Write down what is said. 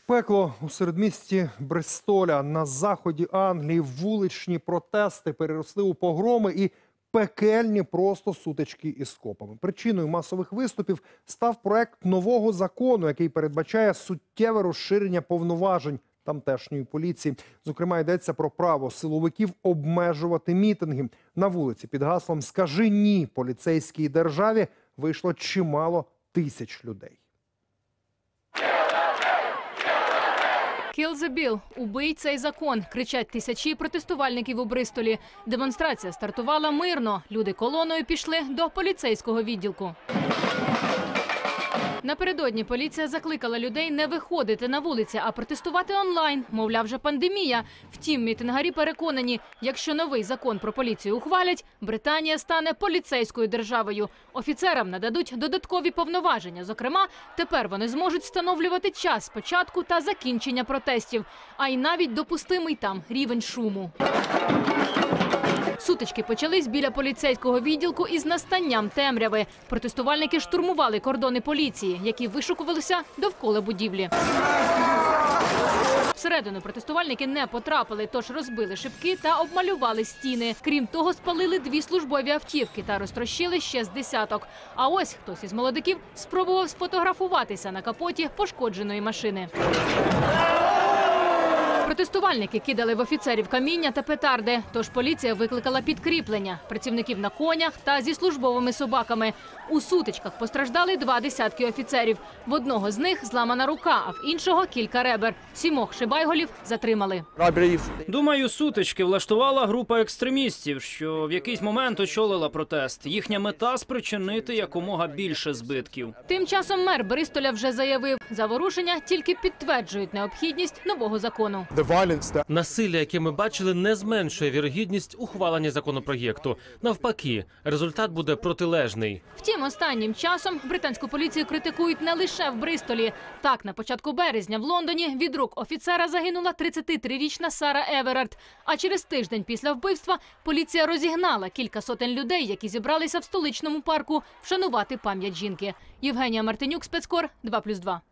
Пекло у середмісті Бристоля. На заході Англії вуличні протести переросли у погроми і пекельні просто сутички із копами. Причиною масових виступів став проект нового закону, який передбачає суттєве розширення повноважень тамтешньої поліції. Зокрема, йдеться про право силовиків обмежувати мітинги. На вулиці під гаслом «Скажи ні поліцейській державі» вийшло чимало тисяч людей. «Kill the bill» – «Убий цей закон» – кричать тисячі протестувальників у Бристолі. Демонстрація стартувала мирно. Люди колоною пішли до поліцейського відділку. Напередодні поліція закликала людей не виходити на вулиці, а протестувати онлайн. Мовляв, вже пандемія. Втім, мітингарі переконані, якщо новий закон про поліцію ухвалять, Британія стане поліцейською державою. Офіцерам нададуть додаткові повноваження. Зокрема, тепер вони зможуть встановлювати час початку та закінчення протестів, а й навіть допустимий там рівень шуму. Сутички почались біля поліцейського відділку із настанням темряви. Протестувальники штурмували кордони поліції, які вишукувалися довкола будівлі. Всередину протестувальники не потрапили, тож розбили шибки та обмалювали стіни. Крім того, спалили 2 службові автівки та розтрощили ще з десяток. А ось хтось із молодиків спробував сфотографуватися на капоті пошкодженої машини. Протестувальники кидали в офіцерів каміння та петарди, тож поліція викликала підкріплення – працівників на конях та зі службовими собаками. У сутичках постраждали 2 десятки офіцерів. В одного з них зламана рука, а в іншого – кілька ребер. 7 шибайголів затримали. Думаю, сутички влаштувала група екстремістів, що в якийсь момент очолила протест. Їхня мета – спричинити якомога більше збитків. Тим часом мер Бристоля вже заявив, заворушення тільки підтверджують необхідність нового закону. Насилля, яке ми бачили, не зменшує вірогідність ухвалення законопроєкту. Навпаки, результат буде протилежний. Втім, останнім часом британську поліцію критикують не лише в Бристолі. Так, на початку березня в Лондоні від рук офіцера загинула 33-річна Сара Еверард. А через тиждень після вбивства поліція розігнала кілька сотень людей, які зібралися в столичному парку вшанувати пам'ять жінки. Євгенія Мартинюк, спецкор 2+2.